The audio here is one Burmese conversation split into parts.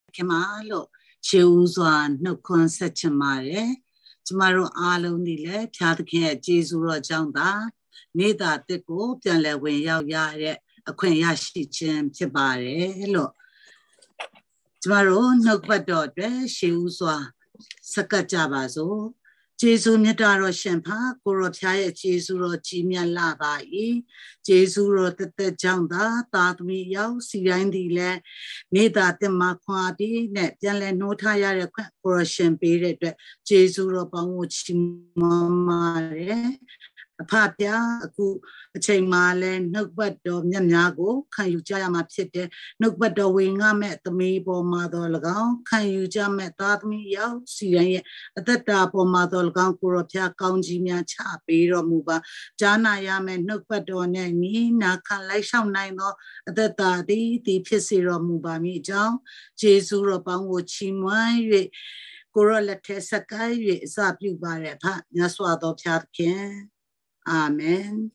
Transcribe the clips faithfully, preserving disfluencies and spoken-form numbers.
Kemalo, Chewswan, no concert mare, tomorrow alone le, Tatke, Jesu Janda, neither the go, then le when yao ya, a queen yashi chin, Tibare, hello. Tomorrow, no but daughter, Chewswa, Sakajabazo. Jesu Mitaro Shempa, Kuropia, Jesu Jimia Lava E, Jesu the Janda, that me yao, Sirandi le, neither the Maquadi, net, Jale no tire, or a champagne, Jesu Pamuchimare. Papia, who a chain marlin, no but do Nyago, can you jam up sit no but do wing I met the me bo mother lagown, can you jam at that me yow, see at that top of mother lagown, Kuropia, Counjimia chap, or mover, Jana yam and no but do any, na can like some nine or at that daddy, the pissy or mover me down, Jesu Roban would chimway, Korola Tessakai, Zapu Barepa, Naswa do Tatkin. Amen.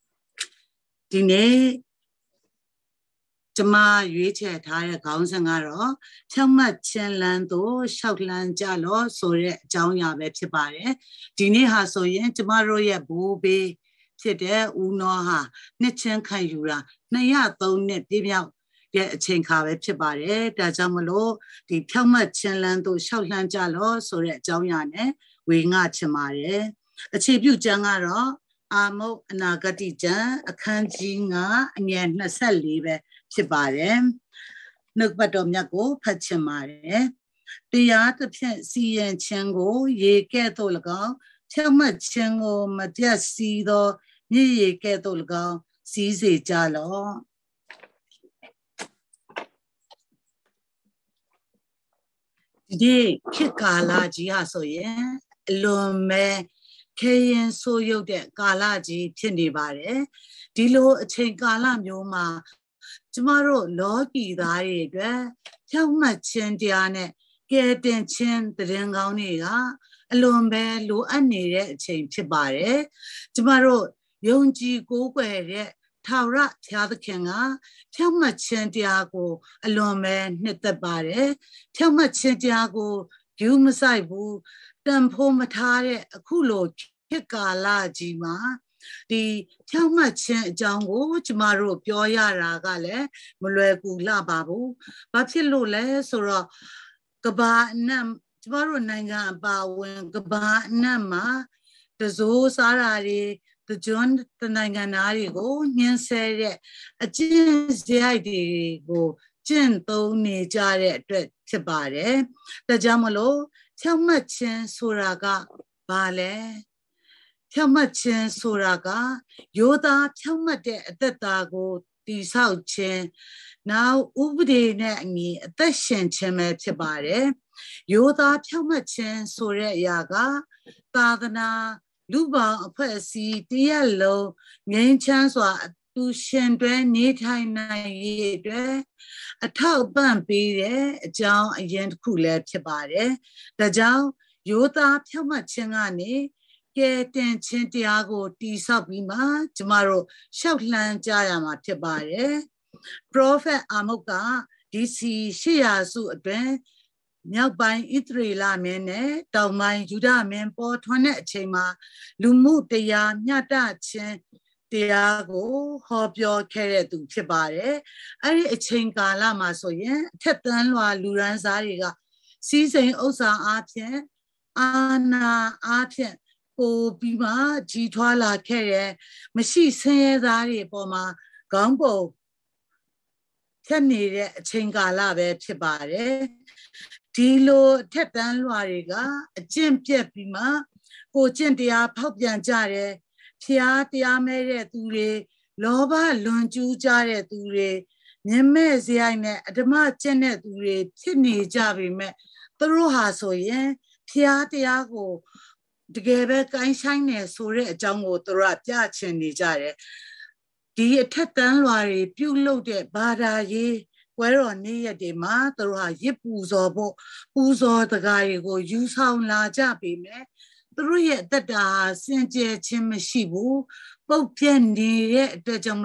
Dine Jama Yuche Tire Gaunsangaro, Tama Chenlando, Shoutland Jalo, Sore, Jaunya Vepsibare, Dine Hasoyen, tomorrow ya Bobe, Tede, Unoha, Netchen Kayura, Naya, though net divya, get a chenka Vepsibare, Dajamalo, the Tama Chenlando, Shoutland Jalo, Sore, Jauyane, Winga Chamare, a tribute Jangaro. Amo Nagatija, a kanjinga, and yet Nasalive, Chibare, Nukbatom Yago, Pachamare, the art of sea and Chango, ye catolago, Chama Chango, Matiasido, ye catolago, Sisi Jalo. Today, Kikala Giaso, Lome. Kayan so yo de Galaji Pinibare, Dilo a chain Gala Muma, tomorrow Loki Dari, tell much in Diane, get in chin the Ringoniga, alone bear Lu Anire chain Tibare, tomorrow Yonji go where Taura tell the kinga, tell much in Diago, alone man knit the bare, tell much in Diago, you Masaibu. Tempo matare kulo kikala jima the Tama Chen Jango Chimaro Pioya Ragale Mulueku La Babu Bapilo Le Sora Gaba Nam tomorrow Nanga Bawen Gaba Nama the Zo Sarari the John the Nanganari go Nyan said a jeans the idea go Jen Tony Jare Tibare the Jamalo Tama Chen Suraga Bale Tama Chen Suraga Yoda Tama de Datago the South Chen now Ubde Nani the Shen Cheme Tibare Yoda Tama Chen Sura Yaga Tadana Luba Percy Diallo Yen Chanswa to Shendren Nitai Naye a tall bumpy, a jaw a yen cooler tibare, the jaw, Yoda Tama Chengani, get in Chintiago T Sabima, tomorrow, Shoutland Jayama tibare, Prophet Amoka, D C Shia Su Adren, Nyakbai Itri La Mene, Taumai Juda Mempo, Tonet Chema, Lumu Dea, Nyata Chen. Tiago, hope your carrier to Tibare. I a chinka lama so yen, Tetan Lua Luran Zariga, season Osa Artien, Anna Artien, O Bima, Gitwala carrier, Machi Saint Zari Boma, Gumbo, Tenny chinka lave Tibare, Tilo, Tetan Luariga, Jim Piepima, O Gentia Popian Jare. Tia tia mere dure, loba lunju jare dure, Neme ziane, Adama Janet dure, Tidney Javi me, the Roha so yen, Tia tiago, together kind shine sore jango the rat yachin jare. The Tetan Lari, pew loaded, bada ye, where on near de ma, the Roha yip uzobo, uzo the guy go use how la jabi me. Through that, Saint Jim Shibu, Pope Penny, the Jamlo,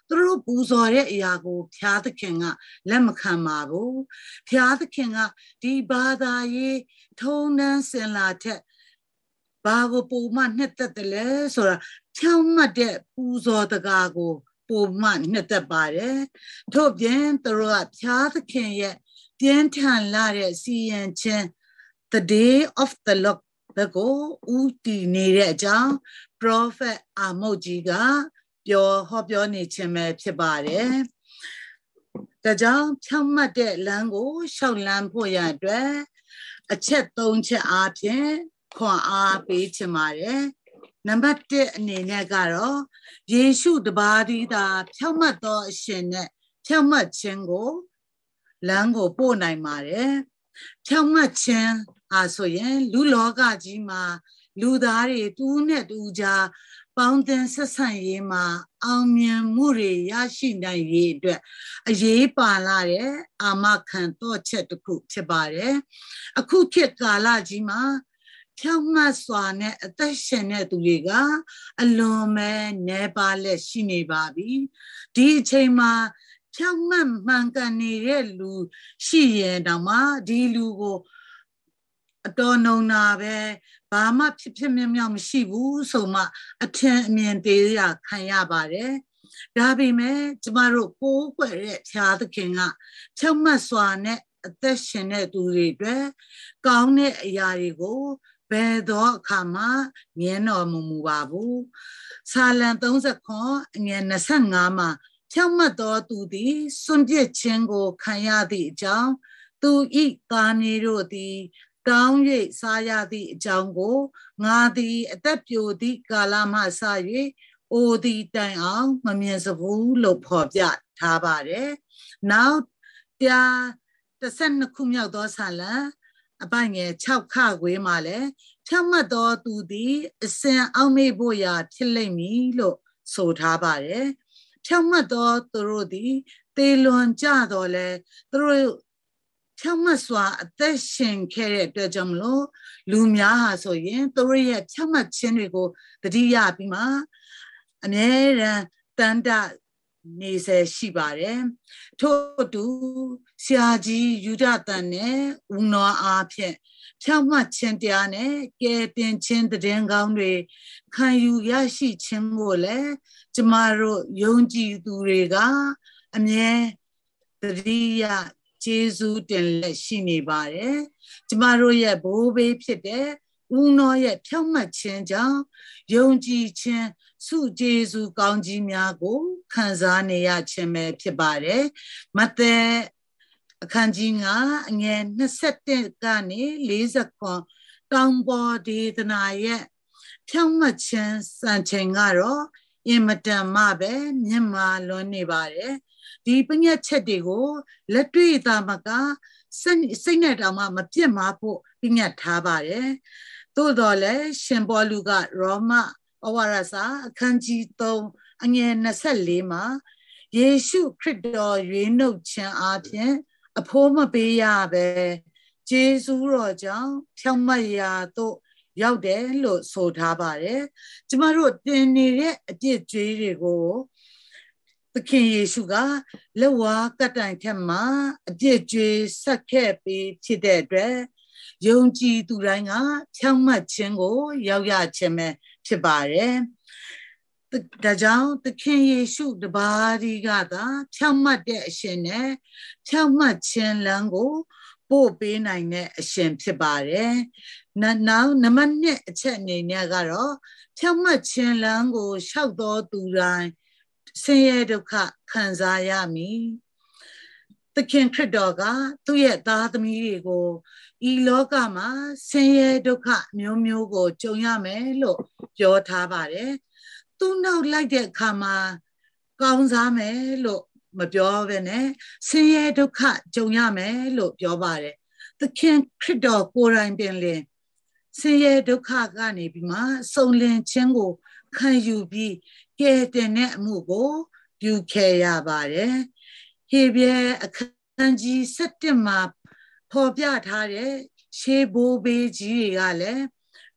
သူတို့ပူဇော်တဲ့အရာကိုဘုရားသခင်ကလက်မခံပါဘူးဘုရားသခင်ကဒီဘာသာရေးထုံးတမ်းစင်လာတဲ့ဘာကိုပုံမှန်နှစ်သက်တယ်လဲဆိုတာဖြောင်းမှတ်တဲ့ပူဇော်တကားကိုပုံမှန်နှစ်သက်ပါတယ်ထို့ပြင်သူတို့ကဘုရားသခင်ရဲ့ပြင်းထန်လာတဲ့စီရင်ခြင်း the day of the Lord ဘက်ကိုဦးတည်နေတဲ့အကြောင်း prophet အာမုတ်ကြီးကပြောဟောပြောနေခြင်းပဲဖြစ်ပါတယ်ဒါကြောင့်ဖြောင်းမှတ်တဲ့လမ်းကိုရှောက်လန်းဖို့ရအတွက်အချက်သုံးချက်အားဖြင့်ခွန်အားပေးချင်ပါတယ်နံပါတ်တစ်အနေနဲ့ကတော့ယေရှုတပါးတည်းသာဖြောင့်မတ်သောအရှင်နဲ့ဖြောင့်မတ်ခြင်းကိုလမ်းကိုပို့နိုင်ပါတယ်ဖြောင့်မတ်ခြင်းအားဆိုရင်လူလောကကြီးမှာလူသားတွေတူးနဲ့တူးကြားပေါင်းသင်ဆက်ဆံရေးမှာအောင်မြင်မှုတွေရရှိနိုင်ရေးအတွက်အရေးပါလာတဲ့အာမခံတော့ချက်တစ်ခုဖြစ်ပါတယ်အခုခေတ်ကာလကြီးမှာဖြောင့်မတ်စွာနဲ့အသက်ရှင်တဲ့သူတွေကအလွန်ပဲနေပါလက်ရှိနေပါပြီဒီအချိန်မှာဖြောင့်မတ်မှန်ကန်နေတဲ့လူရှိရင်တောင်မှဒီလူကိုအတော်နှုံနာပဲဘာမှဖြစ်ဖြစ်မြောက်မြောက်မရှိဘူးဆိုမှအထင်အမြင်သေးရခံရပါတယ်ဒါပေမဲ့ကျမတို့ကိုးကွယ်တဲ့ဘုရားသခင်ကဖြောင့်မတ်စွာနဲ့အသက်ရှင်တဲ့သူတွေအတွက်ကောင်းတဲ့အရာတွေကိုဘယ်တော့အခါမှမြင်တော်မမူပါဘူးဆာလံသုံးခွအငယ်၂၅မှာဖြောင့်မတ်သောသူသည်စွန့်ပစ်ခြင်းကိုခံရသည့်အကြောင်းသူဤသားမြေတို့သည်တောင်း၍စားရသည့်အကြောင်းကိုငါသည်အသက်ပြိုသည့်ကာလမှစ၍အိုသည်တိုင်အောင်မမြင်စဘူးလို့ဖော်ပြထားပါတယ်နောက်တရားတစ်ဆယ့်နှစ်ခုမြောက်သောဆာလံအပိုင်ငယ်၆ခခွေးမှာလဲဖြောင့်မတ်သောသူသည်အစဉ်အောက်မေ့ဖို့ရာဖြစ်လိမ့်မည်လို့ဆိုထားပါတယ်ဖြောင့်မတ်သောသူတို့သည်သေလွန်ကြတော်လဲသူတို့ဖြောင့်မတ်စွာအသက်ရှင်ခဲ့တဲ့အတွက်ကြောင့်မလို့လူများဟာဆိုရင်သူတို့ရဲ့ဖြောင့်မတ်ခြင်းတွေကိုတတိယပြီးမှအမြဲတမ်းတန်တနေစေရှိပါတယ်ထို့အတူဆရာကြီးယူဒတန်နဲ့ဦးနောအားဖြင့်ဖြောင့်မတ်ခြင်းတရားနဲ့ကဲတင်ခြင်းတည်င်းကောင်းတွေခံယူရရှိခြင်းကိုလည်းကျမတို့ယုံကြည်သူတွေကအမြဲတတိယကျေးဇူးတင်လက်ရှိနေပါတယ်ကျမတို့ရဲ့ဘိုးဘေးဖြစ်တဲ့ဦးနောရဲ့ဖြောင့်မတ်ခြင်းကြောင့်ယုံကြည်ခြင်းစုကျေးဇူးကောင်းကြီးများကိုခံစားနေရခြင်းပဲဖြစ်ပါတယ်မဿဲအခန်းကြီး၅အငယ်၂၁ကနေ၄၇တောင်ပေါ်ဒေသနာရဲ့ဖြောင့်မတ်ခြင်းစံချိန်ကတော့အင်မတန်မှပဲမြင့်မာလွန်းနေပါတယ်ဒီပညတ်ချက်တွေကိုလက်တွေ့သားမကစိတ်နဲ့တောင်မှမပြတ်မှာဖို့ပညတ်ထားပါတယ်သို့တော်လည်းရှင်ပေါလုကရောမဩဝါဒစာအခန်းကြီး၃အငယ်၂၄မှာယေရှုခရစ်တော်ရွေးနှုတ်ခြင်းအပြင်အဖိုးမပေးရပဲကျေးဇူးတော်ကြောင့်ဖြောင့်မတ်ရာသို့ရောက်တယ်လို့ဆိုထားပါတယ်ကျမတို့တင်နေတဲ့အပြစ်ကြွေးတွေကိုသခင်ယေရှုကလက်ဝါးကတိုင်ထက်မှာအပြစ်ကြွေးဆက်ခဲ့ပြီးဖြစ်တဲ့အတွက်ယုံကြည်သူတိုင်းကဖြောင့်မတ်ခြင်းကိုရောက်ရခြင်းပဲဖြစ်ပါတယ်ဒါကြောင့်သခင်ယေရှုတပါးဒီကသာဖြောင့်မတ်တဲ့အရှင်နဲ့ဖြောင့်မတ်ခြင်းလမ်းကိုပို့ပေးနိုင်တဲ့အရှင်ဖြစ်ပါတယ်နောက်နံပါတ်၂အချက်အနေနဲ့ကတော့ဖြောင့်မတ်ခြင်းလမ်းကိုလျှောက်တော်သူတိုင်းဆင်းရဲဒုက္ခခံစားရမည်သခင်ခရစ်တော်ကသူ့ရဲ့သားသမီးတွေကိုဤလောကမှာဆင်းရဲဒုက္ခမျိုးမျိုးကိုကြုံရမယ်လို့ပြောထားပါတယ်သူနောက်လိုက်တဲ့အခါမှာကောင်းစားမယ်လို့မပြောဘဲနဲ့ဆင်းရဲဒုက္ခကြုံရမယ်လို့ပြောပါတယ်သခင်ခရစ်တော်ကိုယ်တိုင်ပင်လင်ဆင်းရဲဒုက္ခကနေပြီးမှစုံလင်ခြင်းကိုခံယူပြီးကဲတင်တဲ့အမှုကိုပြုခဲ့ရပါတယ်ဟေဘရဲအခန်းကြီး၁၁မှာဖော်ပြထားတဲ့ရှေးဘိုးဘေးကြီးတွေကလည်း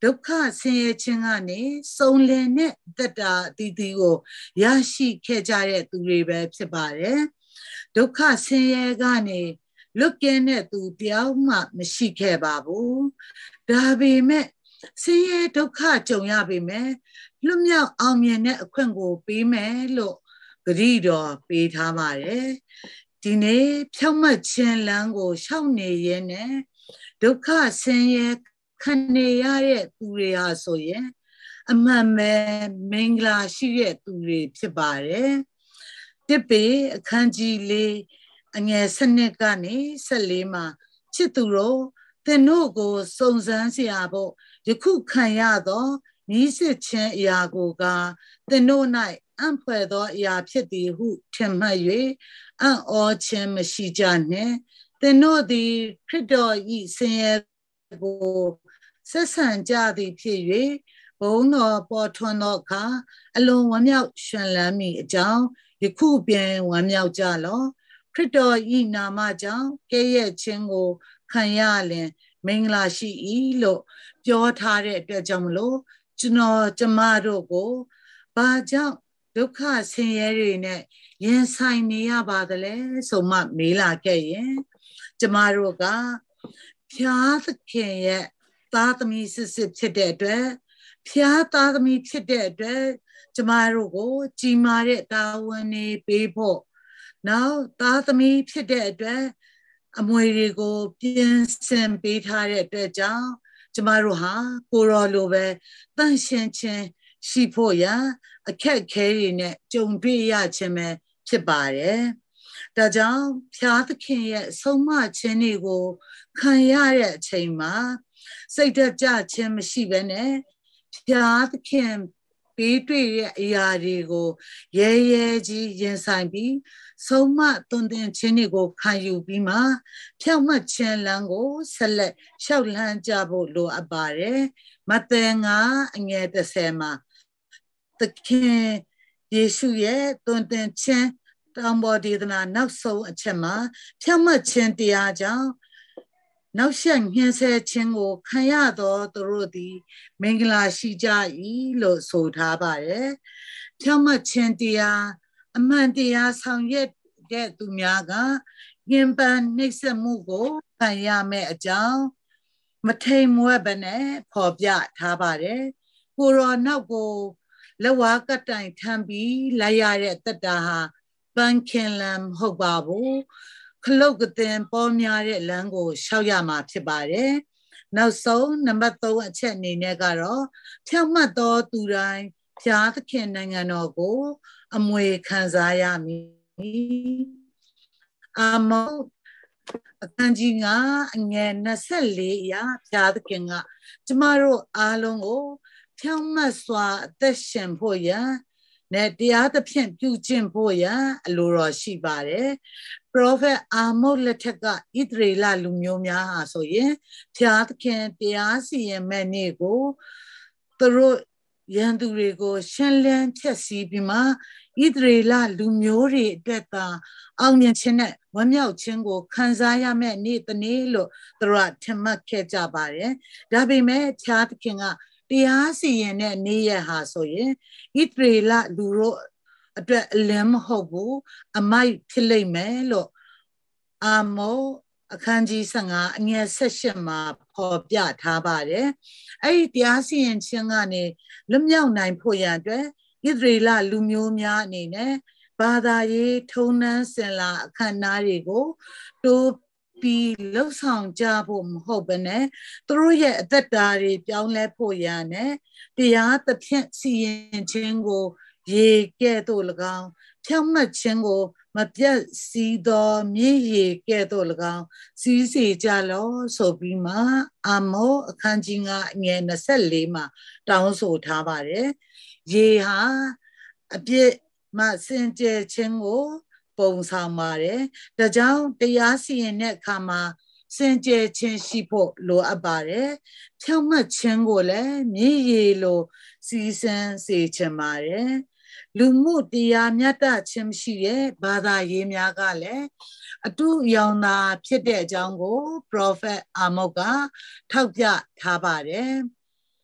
ဒုက္ခဆင်းရဲခြင်းကနေစုံလင်တဲ့တက်တာအတီးတီးကိုရရှိခဲ့ကြတဲ့သူတွေပဲဖြစ်ပါတယ်ဒုက္ခဆင်းရဲကနေလွတ်ကင်းတဲ့သူတယောက်မှမရှိခဲ့ပါဘူးဒါပေမဲ့ဆင်းရဲဒုက္ခကြုံရပေမဲ့လွတ်မြောက်အောင်မြင်တဲ့အခွင့်ကိုပေးမယ်လို့ဂရုတော်ပေးထားပါတယ်ဒီနေ့ဖြောင့်မတ်ခြင်းလမ်းကိုရှောက်နေရင်းနဲ့ဒုက္ခဆင်းရဲခံနေရတဲ့သူတွေဟာဆိုရင်အမှန်ပဲမင်္ဂလာရှိတဲ့သူတွေဖြစ်ပါတယ်တစ်ပေအခန်းကြီးလေးအငယ်စနစ်ကနေဆက်လေးမှာချစ်သူတို့သင်တို့ကိုစုံစမ်းเสียဖို့ယခုခံရသောမြည်စစ်ခြင်းအရာကိုကသင်တို့၌အံ့ဖွယ်သောအရာဖြစ်သည်ဟုထင်မှတ်၍အံ့ဩခြင်းမရှိကြနှင့်သင်တို့သည်ခရစ်တော်၏ဆင်းရဲကိုဆက်ဆံကြသည်ဖြစ်၍ဘုန်းတော်ပေါ်ထွန်းသောအခါအလွန်ဝမ်းမြောက်ရှင်လန်းမိအကြောင်းယခုပြန်ဝမ်းမြောက်ကြလော့ခရစ်တော်၏နာမကြောင့်ကဲ့ရဲ့ခြင်းကိုခံရလင်မင်္ဂလာရှိ၏လို့ပြောထားတဲ့အတွက်ကြောင့်မလို့ကျွန်တော်ကျမတို့ကိုဘာကြောင့်ဒုက္ခဆင်းရဲတွေနဲ့ရင်ဆိုင်နေရပါသလဲဆိုမှမေးလာခဲ့ရင်ကျမတို့ကဖျားသခင်ရဲ့သားသမီးစစ်စစ်ဖြစ်တဲ့အတွက်ဖျားသားသမီးဖြစ်တဲ့အတွက်ကျမတို့ကိုကြီးမားတဲ့တာဝန်တွေပေးဖို့နောက်သားသမီးဖြစ်တဲ့အတွက်အမွေတွေကိုပြင်ဆင်ပေးထားတဲ့အတွက်ကြောင့်ကျမတို့ဟာကိုရောလိုပဲတန့်ရှင်းခြင်းရှိဖို့ရအခက်ခဲတွေနဲ့ကြုံတွေ့ရခြင်းပဲဖြစ်ပါတယ်။ဒါကြောင့်ဖျားသခင်ရဲ့ဆုံးမခြင်းတွေကိုခံရတဲ့အချိန်မှာစိတ်ဓာတ်ကြခြင်းမရှိဘဲနဲ့ဖျားသခင်ပေးတွေ့တဲ့အရာတွေကိုရဲရဲကြီးရင်ဆိုင်ပြီးဆုံးမသွန်သင်ခြင်းတွေကိုခံယူပြီးမှဖြောင့်မတ်ခြင်းလမ်းကိုဆက်လက်လျှောက်လှမ်းကြဖို့လိုအပ်ပါတယ်။မဿဲငါအငယ်တစ်ဆယ်မှာသခင်ယေရှုရဲ့သွန်သင်ခြင်းတောင်ပေါ်ဒေသနာနောက်ဆုံးအချက်မှာဖြောင့်မတ်ခြင်းတရားကြောင့်နောက်ဆက်ညှင်းဆဲခြင်းကိုခံရသောသူတို့သည်မင်္ဂလာရှိကြ၏လို့ဆိုထားပါတယ်။ဖြောင့်မတ်ခြင်းတရားအမှန်တရားဆောင်ရွက်တဲ့သူများကညင်ပန်နှိပ်စက်မှုကိုခံရမယ့်အကြောင်းမထိန်မွဲ့ဘဲနဲ့ဖော်ပြထားပါတယ်။ကိုရောနောက်ကိုလက်ဝါးကတိုင်ထမ်းပြီးလိုက်ရတဲ့တတဟာပန်းခင်လမ်းမဟုတ်ပါဘူးခလုတ်ကတင်ပေါ်များတဲ့လမ်းကိုရှောက်ရမှာဖြစ်ပါတယ်နောက်ဆုံးနံပါတ်သုံးအချက်အနေနဲ့ကတော့ဖြောင့်မတ်သောသူတိုင်းဖျားသခင်နိုင်ငံတော်ကိုအမွေခံစားရမည်အာမောအခန်းကြီးငါအငယ်၂၄အရာဖျားသခင်ကကျမတို့အားလုံးကိုဖြောင့်မတ်စွာအသက်ရှင်ဖို့ရန်နဲ့တရားသဖြင့်ပြုကျင့်ဖို့ရန်အလိုတော်ရှိပါတယ်ပရောဖက်အာမုတ်လက်ထက်ကဣသရေလလူမျိုးများဟာဆိုရင်ဖျားသခင်တရားစီရင်မဲ့နေ့ကိုသူတို့ရန်သူတွေကိုရှင်းလင်းဖြည့်ဆည်းပြီးမှဣသရေလလူမျိုးတွေအတွက်သာအောင်မြင်ခြင်းနဲ့ဝမ်းမြောက်ခြင်းကိုခံစားရမယ့်နေ့တစ်နေ့လို့သူတို့ကထင်မှတ်ခဲ့ကြပါတယ်ဒါပေမဲ့ဖျားသခင်ကတရားစီရင်တဲ့နေ့ရက်ဟာဆိုရင်ဣသရေလလူတို့အတွက်အလင်းမဟုတ်ဘူးအမိုက်ဖြစ်လိမ့်မယ်လို့အာမောအခန်းကြီး၁၅အငယ်၁၈မှာဖော်ပြထားပါတယ်အဲ့ဒီတရားစီရင်ခြင်းကနေလွတ်မြောက်နိုင်ဖို့ရန်အတွက်ဣသရေလလူမျိုးများအနေနဲ့ဘာသာရေးထုံးတမ်းစင်လာအခမ်းအနားတွေကိုတိုးပြီးလှုပ်ဆောင်ကြဖို့မဟုတ်ဘဲနဲ့သူတို့ရဲ့အသက်တာတွေပြောင်းလဲဖို့ရန်နဲ့တရားသဖြင့်စီရင်ခြင်းကိုရေကဲ့သို့၎င်းဖြောင့်မတ်ခြင်းကိုမပြတ်စီးသောမြေရေကဲ့သို့၎င်းစီးစေကြလောဆိုပြီးမှအာမောအခန်းကြီးငါအငယ်၂၄မှာတောင်းဆိုထားပါတယ်ရေဟာအပြစ်မှစင်ကြယ်ခြင်းကိုပုံဆောင်ပါတယ်ဒါကြောင့်တရားစီရင်တဲ့အခါမှာစင်ကြယ်ခြင်းရှိဖို့လိုအပ်ပါတယ်ဖြောင့်မတ်ခြင်းကိုလည်းမြေရေလိုစီးစမ်းစေချင်ပါတယ်လူမှုတရားမြတ်တခြင်းရှိတဲ့ဘာသာရေးများကလည်းအတူရောင်သာဖြစ်တဲ့အကြောင်းကို Prophet အာမုတ်ကထောက်ပြထားပါတယ်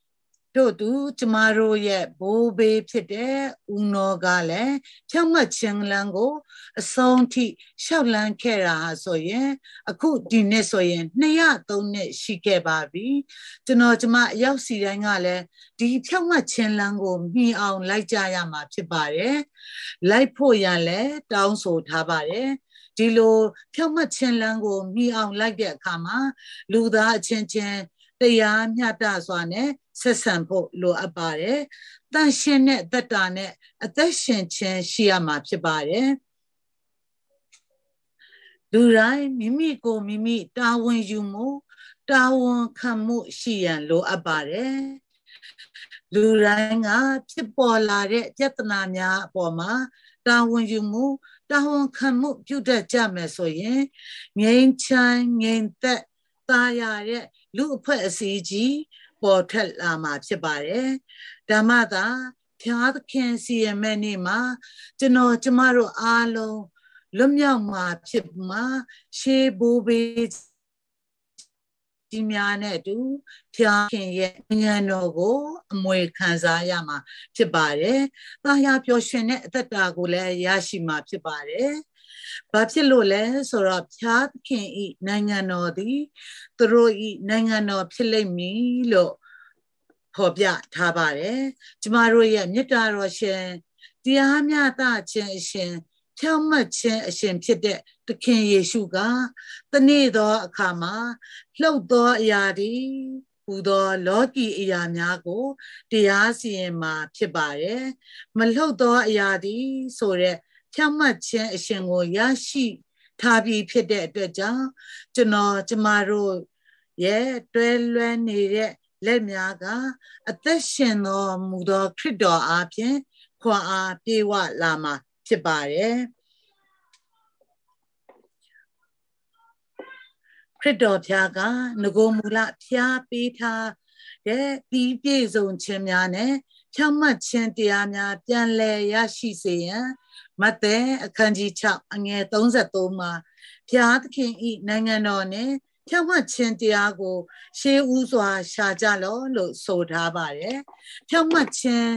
တို့သူကျမတို့ရဲ့ဘိုးဘေးဖြစ်တဲ့ဦးနောကလည်းဖြောင့်မတ်ခြင်းလန်းကိုအဆုံးထိရှောက်လန်းခဲ့တာဆိုရင်အခုဒီနှစ်ဆိုရင်နှစ်ရသုံးနှစ်ရှိခဲ့ပါပြီကျွန်တော်ကျမအရောက်စီတိုင်းကလည်းဒီဖြောင့်မတ်ခြင်းလန်းကိုမြင်အောင်လိုက်ကြရမှာဖြစ်ပါတယ်လိုက်ဖို့ရလဲတောင်းဆိုထားပါတယ်ဒီလိုဖြောင့်မတ်ခြင်းလန်းကိုမြင်အောင်လိုက်တဲ့အခါမှာလူသားအချင်းချင်းတရားမျှတစွာနဲ့ဆက်ဆံဖို့လိုအပ်ပါတယ်။တန်ရှင်းတဲ့သက်တာနဲ့အသက်ရှင်ခြင်းရှိရမှာဖြစ်ပါတယ်။လူတိုင်းမိမိကိုမိမိတာဝန်ယူမှုတာဝန်ခံမှုရှိရန်လိုအပ်ပါတယ်။လူတိုင်းကဖြစ်ပေါ်လာတဲ့ပြဿနာများအပေါ်မှာတာဝန်ယူမှုတာဝန်ခံမှုပြုတတ်ကြမယ်ဆိုရင်ငြိမ်းချမ်းငြိမ်သက်သာရတဲ့လူအဖွဲ့အစည်းကြီးပေါ်ထွက်လာမှာဖြစ်ပါတယ်ဓမ္မသာဖျားသခင်စီရမဲ့နေ့မှာကျွန်တော်ကျမတို့အားလုံးလွတ်မြောက်မှာဖြစ်မှာရှေးဘိုးဘေးဒီများနဲ့အတူဖျားခင်ရဲ့ဉာဏ်တော်ကိုအမွေခံစားရမှာဖြစ်ပါတယ်။တာယာပျော်ရွှင်တဲ့အသက်တာကိုလည်းရရှိမှာဖြစ်ပါတယ်။ဘာဖြစ်လို့လဲဆိုတော့ဖျားခင်ဤနိုင်ငံတော်သည်သူတို့ဤနိုင်ငံတော်ဖြစ်လိမ့်မည်လို့ဖော်ပြထားပါတယ်။ကျမတို့ရဲ့မေတ္တာတော်ရှင်တရားမျှတခြင်းအရှင်ဖြောင့်မတ်ခြင်းအရှင်ဖြစ်တဲ့သခင်ယေရှုကတနေ့သောအခါမှာလှုပ်သောအရာဒီဟူသောလောကီအရာများကိုတရားစီရင်မှာဖြစ်ပါတယ်။မလှုပ်သောအရာဒီဆိုတဲ့ဖြောင့်မတ်ခြင်းအရှင်ကိုရရှိထားပြီးဖြစ်တဲ့အတွက်ကြောင့်ကျွန်တော်ကျမတို့ရဲ့တွဲလွဲနေတဲ့လက်များကအသက်ရှင်တော်မူသောခရစ်တော်အားဖြင့်ခွန်အားပြေဝလာမှာဖြစ်ပါတယ်ခရစ်တော်ဖျားကငကိုမူလဖျားပေးထားတဲ့ပြီးပြည့်စုံခြင်းများနဲ့ဖြောင့်မတ်ခြင်းတရားများပြန်လည်ရရှိစေရန်မဿဲအခန်းကြီး၆အငယ်၃၃မှာဖျားသခင်ဤနိုင်ငံတော်နဲ့ဖြောင့်မတ်ခြင်းတရားကိုရှေးဦးစွာရှာကြလောလို့ဆိုထားပါတယ်ဖြောင့်မတ်ခြင်း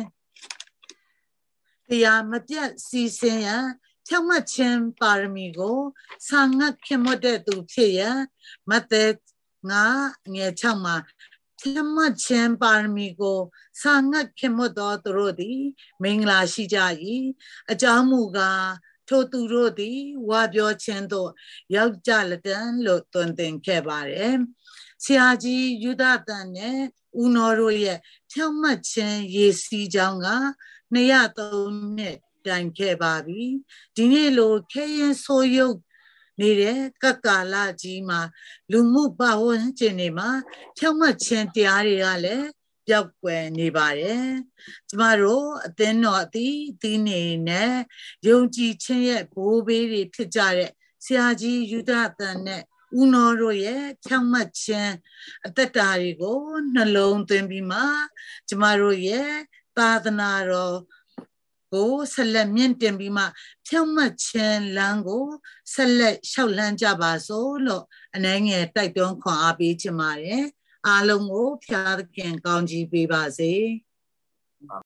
တရားမပြတ်စီစဉ်ရန်ဖြောင့်မတ်ခြင်းပါရမီကိုဆာငတ်ခင်မတ်တဲ့သူဖြစ်ရန်မဿဲ၅ငယ်၆မှာဖြောင့်မတ်ခြင်းပါရမီကိုဆာငတ်ခင်မတ်သောသူတို့သည်မင်္ဂလာရှိကြ၏အကြောင်းမူကားထိုသူတို့သည်ဝါပြောခြင်းသို့ရောက်ကြလတံလို့သွန်သင်ခဲ့ပါတယ်ဆရာကြီးယူဒတန်နဲ့ဦးနောတို့ရဲ့ဖြောင့်မတ်ခြင်းရေစီးကြောင်းကနှစ်ရသုံးနှစ်တိုင်ခဲ့ပါပြီဒီနေ့လိုခဲရင်ဆိုးရုပ်နေတဲ့ကက္ကာလကြီးမှာလူမှုပဝန်းကျင်တွေမှာဖြောင့်မတ်ခြင်းတရားတွေကလည်းပျောက်ကွယ်နေပါတယ်ကျမတို့အသင်းတော်အသီးသီးနေနဲ့ယုံကြည်ခြင်းရဲ့ဘိုးဘေးတွေဖြစ်ကြတဲ့ဆရာကြီးယူဒတန်နဲ့ဦးနောတို့ရဲ့ဖြောင့်မတ်ခြင်းအသက်တာတွေကိုနှလုံးသွင်းပြီးမှကျမတို့ရဲ့သာသနာတော်ကိုဆက်လက်မြင့်တင်ပြီးမှဖြောင့်မတ်ခြင်းလမ်းကိုဆက်လက်လျှောက်လှမ်းကြပါစို့လို့အနေငယ်တိုက်တွန်းခွန်အားပေးချင်ပါတယ်အားလုံးကိုဖျားသခင်ကောင်းချီးပေးပါစေ။